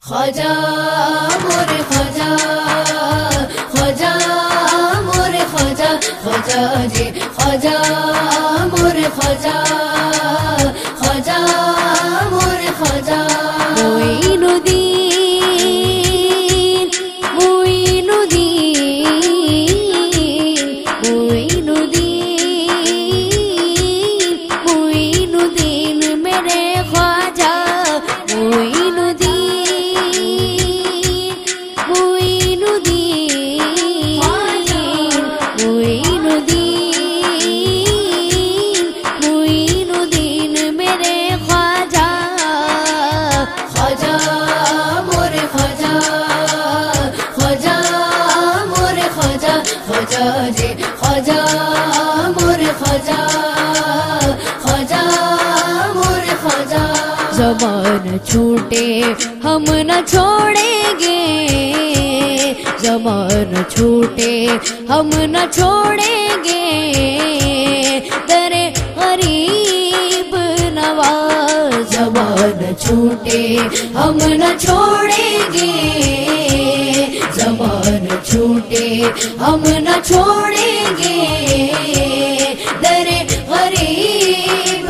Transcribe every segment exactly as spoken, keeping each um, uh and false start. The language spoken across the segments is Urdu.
خواجہ مورے خواجہ خواجہ مورے خواجہ خواجہ جی خواجہ مورے خواجہ خواجہ مورے خواجہ معین الدین معین الدین معین الدین معین الدین میرے خواجہ معین الدین معین الدین معین الدین معین الدین میرے خواجہ خواجہ مورے خواجہ خواجہ مورے خواجہ خواجہ جی خواجہ مورے خواجہ خواجہ مورے خواجہ زبان چھوٹے ہم نہ چھوڑیں گے زبان چھوٹے ہم نہ چھوڑیں گے در غریب نواز زبان چھوٹے ہم نہ چھوڑیں گے زبان چھوٹے ہم نہ چھوڑیں گے در غریب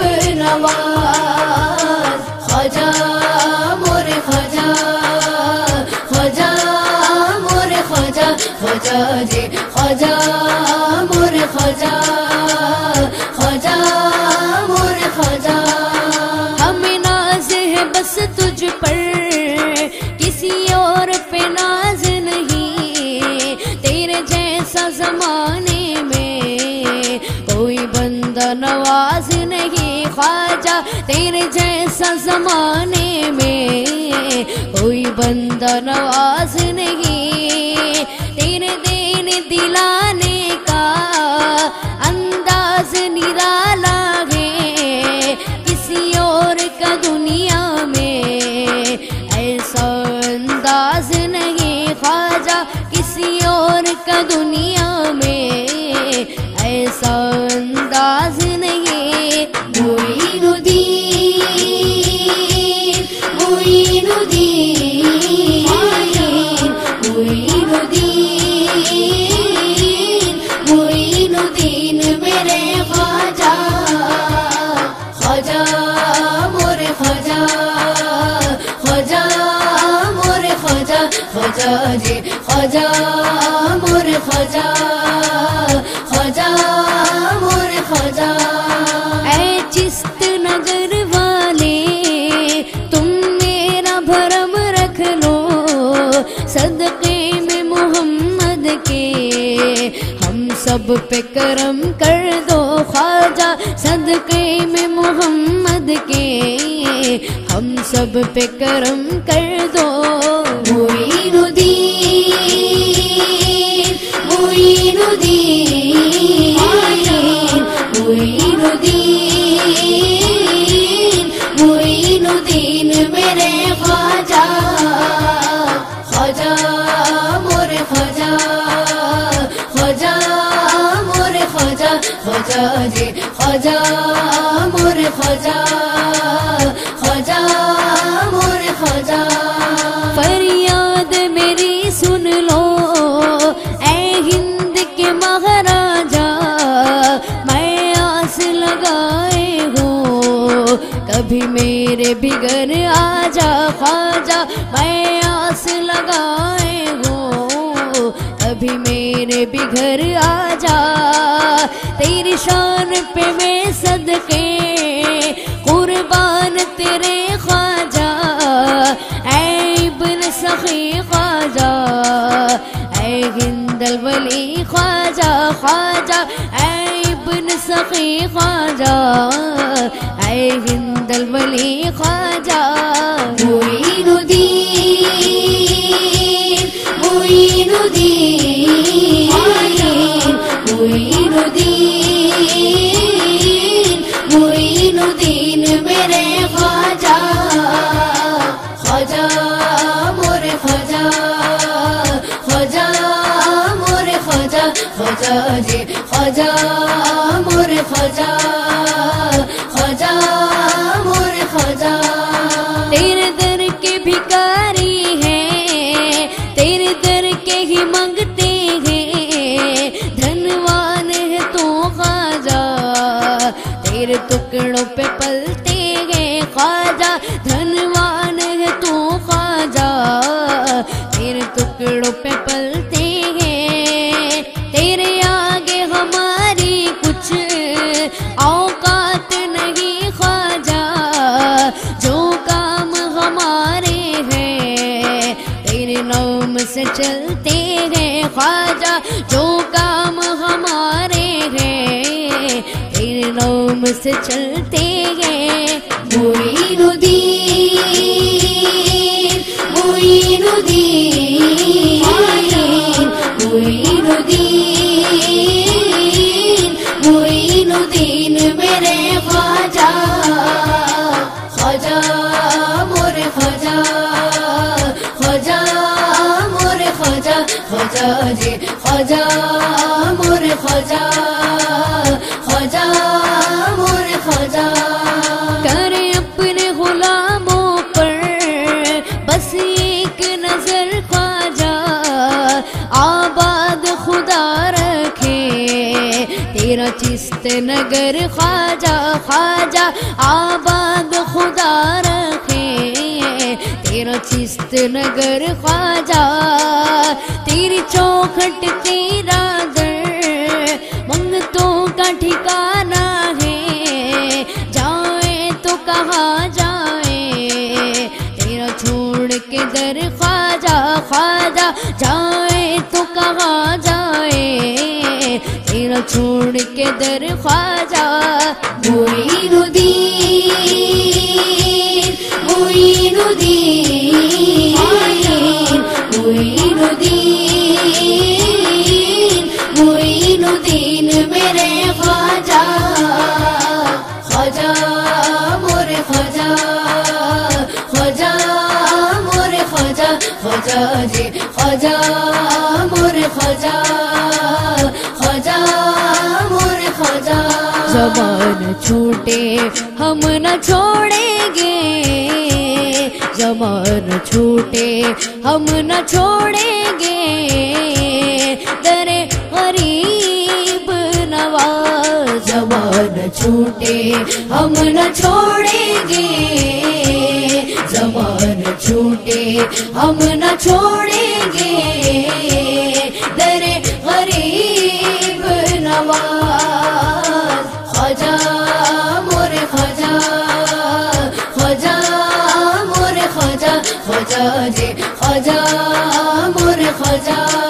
نواز خواجہ مورے خواجہ خواجہ مورے خواجہ خواجہ جی خواجہ مورے خواجہ خواجہ مورے خواجہ ہمیں ناز ہے بس تجھ پر کسی اور پہ ناز نہیں تیرے جیسا زمانے میں کوئی بندہ نواز نہیں خواجہ تیرے جیسا زمانے میں کوئی بندہ نواز نہیں تیرے دین دلانے کا انداز نرالا ہے کسی اور کا دنیا میں ایسا انداز نہیں خواجہ کسی اور کا دنیا میں ایسا انداز نہیں معین الدین معین الدین معین الدین معین الدین میرے خواجہ خواجہ مورے خواجہ خواجہ مورے خواجہ خواجہ جی خواجہ مورے خواجہ خواجہ مورے خواجہ اے چست نگر والے تم میرا بھرم رکھ لو صدقے میں محمد کے ہم سب پہ کرم کر دو خواجہ صدقے میں محمد کے ہم سب پہ کرم کر دو معین الدین معین الدین معین الدین معین الدین میرے خواجہ خواجہ مورے خواجہ خواجہ مورے خواجہ خواجہ جی خواجہ مورے خواجہ خواجہ مورے خواجہ فریاد میری سن لو اے ہند کے مہاراجا میں آس لگائے ہوں کبھی میرے بگڑ آ جا خواجہ میں آس لگائے ہوں کبھی میرے بگھر آ جا تیری شان پہ میں صدقے قربان تیرے خواجہ اے ابن سخی خواجہ اے ہند الولی خواجہ خواجہ اے ابن سخی خواجہ اے ہند الولی خواجہ معین الدین معین الدین معین الدین معین الدین میرے خواجہ خواجہ مورے خواجہ خواجہ مورے خواجہ خواجہ جی خواجہ مورے خواجہ خواجہ مورے خواجہ تیرے در کے بھکاری تیرے ٹکڑوں پہ پلتے ہیں خواجہ دھنوان ہے تو خواجہ تیرے ٹکڑوں پہ پلتے ہیں تیرے آگے ہماری کچھ اوقات نہیں خواجہ جو کام ہمارے ہیں تیرے نام سے چلتے ہیں خواجہ جو کام ہمارے ہیں تیرے نام سے چلتے ہیں معین الدین معین الدین معین الدین معین الدین میرے خواجہ خواجہ مورے خواجہ خواجہ مورے خواجہ خواجہ جی خواجہ مورے خواجہ خواجہ مورے خواجہ کرے اپنے غلاموں پر بس ایک نظر خواجہ آباد خدا رکھے تیرا چست نگر خواجہ خواجہ آباد خدا رکھے تیرا چست نگر خواجہ تیری چوکھٹ تیرا در منگتوں کا ٹھکانہ ہے جائیں تو کہاں جائیں تیرا چھوڑ کے در خواجہ خواجہ جائیں تو کہاں جائیں تیرا چھوڑ کے در خواجہ معین الدین معین الدین معین الدین معین الدین میرے خواجہ خواجہ مورے خواجہ خواجہ مورے خواجہ خواجہ جی خواجہ مورے خواجہ خواجہ مورے خواجہ زبان چھوٹے ہم نہ چھوڑیں گے زبان چھوٹے ہم نہ چھوڑیں گے در غریب نواز زبان چھوٹے ہم نہ چھوڑیں گے زبان چھوٹے ہم نہ چھوڑیں گے در غریب نواز خواجہ مورے خواجہ خواجہ مورے خواجہ خواجہ جی خواجہ مورے خواجہ